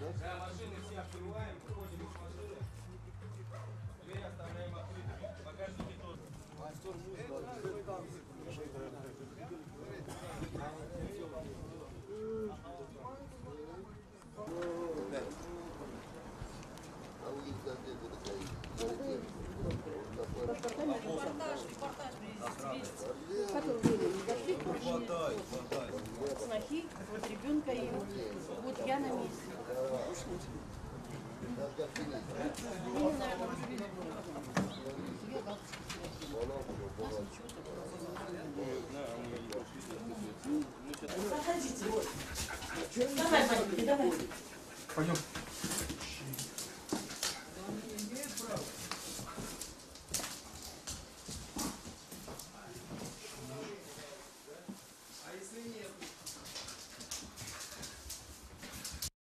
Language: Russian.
Да, машины все открываем, выходим из машины. Дверь оставляем открытыми. Багажники тоже. Снохи, вот ребенка и вот я на месте. Проходите. Давай, Ваня, давай. Пойдем.